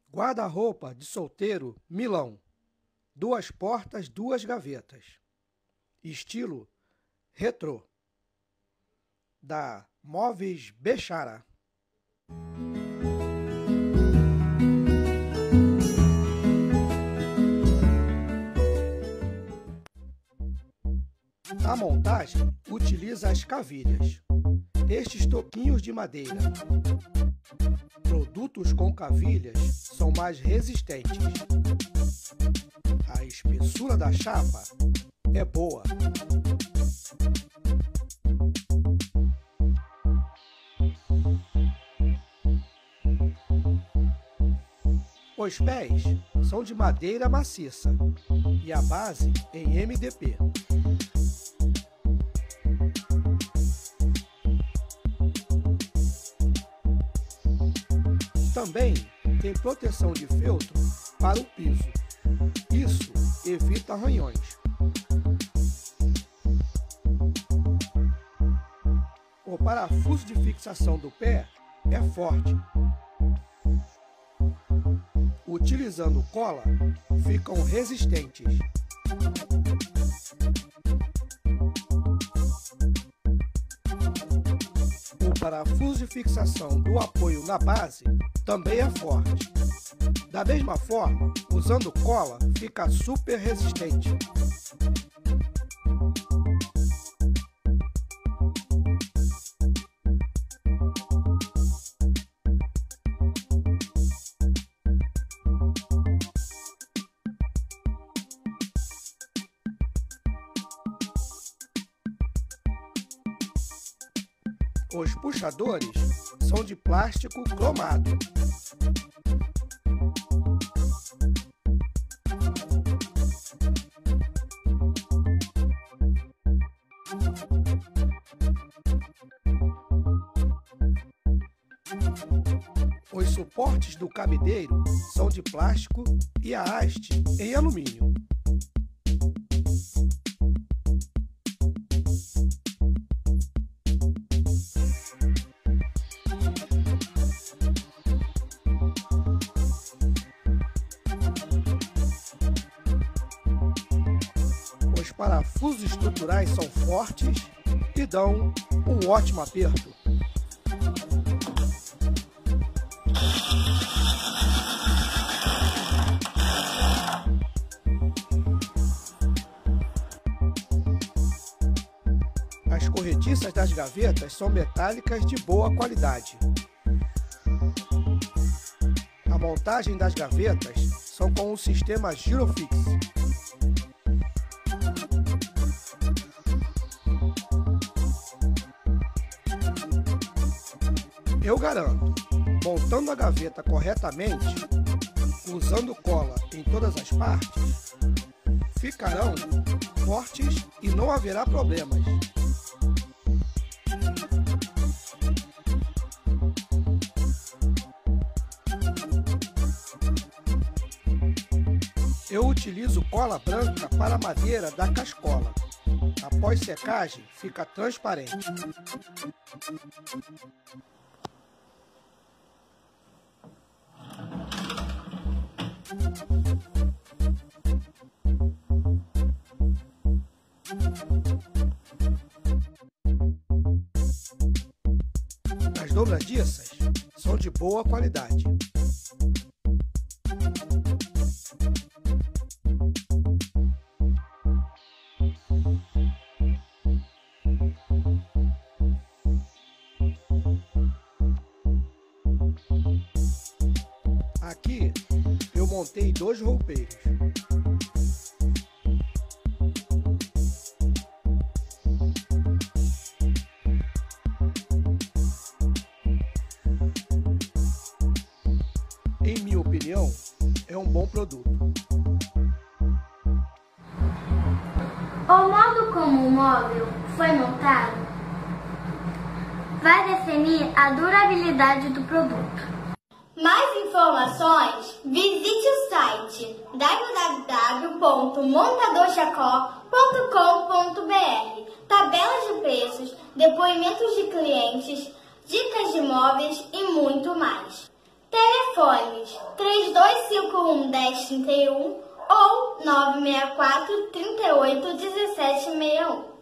Guarda-roupa de solteiro Milão. 2 portas, 2 gavetas. Estilo retrô. Da Móveis Bechara. A montagem utiliza as cavilhas. Estes toquinhos de madeira. Produtos com cavilhas são mais resistentes. A espessura da chapa é boa. Os pés são de madeira maciça e a base em MDP. Também tem proteção de feltro para o piso. Isso evita arranhões. O parafuso de fixação do pé é forte. Utilizando cola, ficam resistentes. O parafuso de fixação do apoio na base também é forte. Da mesma forma, usando cola, fica super resistente. Os puxadores são de plástico cromado. Os suportes do cabideiro são de plástico e a haste em alumínio. Os parafusos estruturais são fortes e dão um ótimo aperto. As corrediças das gavetas são metálicas de boa qualidade. A montagem das gavetas são com o sistema Girofix. Eu garanto, montando a gaveta corretamente, usando cola em todas as partes, ficarão fortes e não haverá problemas. Eu utilizo cola branca para a madeira da cascola. Após secagem, fica transparente. As dobradiças são de boa qualidade. Aqui eu montei 2 roupeiros. Em minha opinião, é um bom produto. O modo como o móvel foi montado vai definir a durabilidade do produto. Mais informações, visite o site www.montadorchacó.com.br. Tabelas de preços, depoimentos de clientes, dicas de móveis e muito mais. Telefones 3251-1031 ou 964-38-1761.